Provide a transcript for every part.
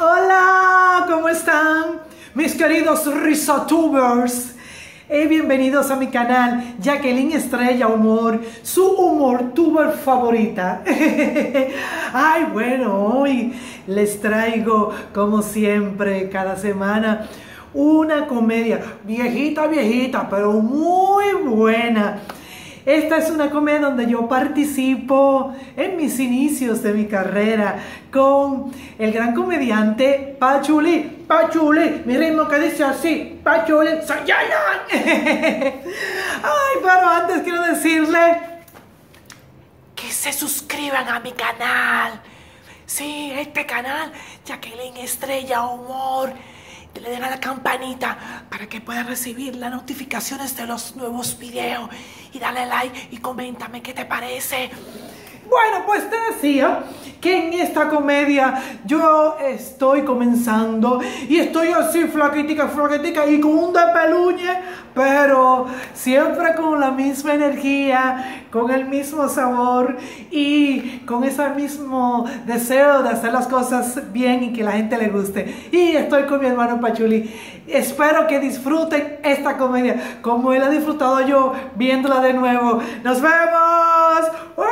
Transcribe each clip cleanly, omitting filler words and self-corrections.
Hola, ¿cómo están mis queridos risotubers? Bienvenidos a mi canal Jacqueline Estrella Humor, su humor tuber favorita. Ay, bueno, hoy les traigo, como siempre, cada semana, una comedia viejita, pero muy buena. Esta es una comedia donde yo participo en mis inicios de mi carrera con el gran comediante Pachuli. Pachuli, mi ritmo que dice así, Pachuli, Sayayan. Ay, pero antes quiero decirle que se suscriban a mi canal. Sí, este canal, Jacqueline Estrella Humor. Le den a la campanita para que puedan recibir las notificaciones de los nuevos videos. Y dale like y coméntame qué te parece. Bueno, pues te decía que en esta comedia yo estoy comenzando y estoy así flaquitica y con un despeluñe, pero siempre con la misma energía, con el mismo sabor y con ese mismo deseo de hacer las cosas bien y que la gente le guste. Y estoy con mi hermano Pachuli. Espero que disfruten esta comedia como él ha disfrutado yo viéndola de nuevo. ¡Nos vemos!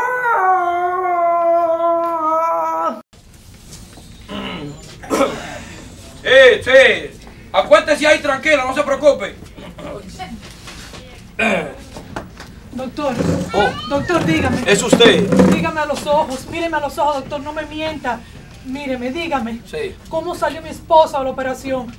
Sí, acuéntese ahí tranquila, no se preocupe. Doctor, doctor, dígame. ¿Es usted? Dígame a los ojos, míreme a los ojos, doctor, no me mienta. Míreme, dígame. Sí. ¿Cómo salió mi esposa a la operación?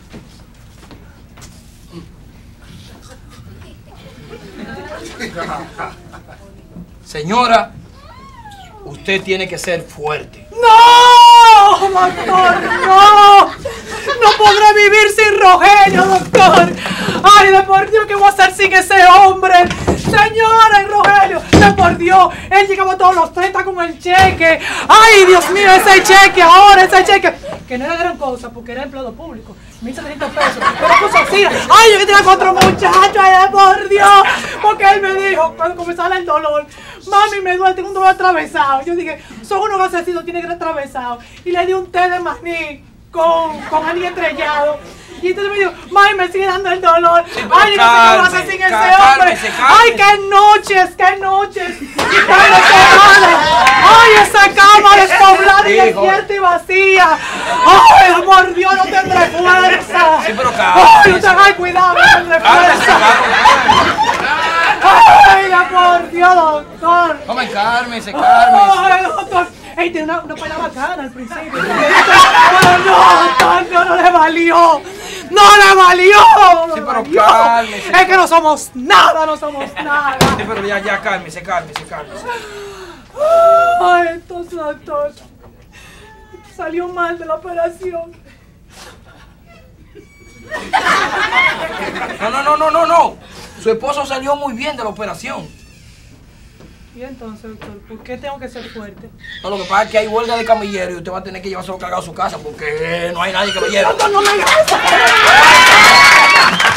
Señora, usted tiene que ser fuerte. ¡No! ¡Doctor, no! ¡No podré vivir sin Rogelio, doctor! ¡Ay, de por Dios, qué voy a hacer sin ese hombre! ¡Señora, Rogelio! ¡De por Dios! Él llegaba todos los 30 con el cheque. ¡Ay, Dios mío, ese cheque ahora, ese cheque! Que no era gran cosa, porque era empleado público. 1.700 pesos. Pero puso así. ¡Ay, yo que tenía 4 muchachos! ¡Ay, de por Dios! Porque él me dijo, cuando comenzaba el dolor, mami, me duele, tengo un dolor atravesado. Yo dije, son unos gasecitos, tiene que ir atravesado. Y le di un té de maní con anís estrellado. Y entonces me dijo, mami, me sigue dando el dolor. Sí, ay, no sé qué vas a hacer sin ese hombre. Cálmese. Ay, qué noches. Y cada semana. Ay, esa cama despoblada y desierta y vacía. Ay, por Dios, no tendré fuerza. Sí, pero cálmese. Ay, cuidado, no tendré fuerza. Ay, por Dios, doctor. Cálmese. Ay, doctor. Ey, tiene una pena bacana al principio. Pero no, doctor, no le valió. ¡No le valió! Sí, pero cálmese. Es que no somos nada. Sí, pero ya, cálmese. Ay, entonces, doctor, salió mal de la operación. No. Su esposo salió muy bien de la operación. Y entonces, doctor, ¿por qué tengo que ser fuerte? No, lo que pasa es que hay huelga de camilleros y usted va a tener que llevárselo cargado a su casa porque no hay nadie que lo lleve. ¡Doctor, no me hagas!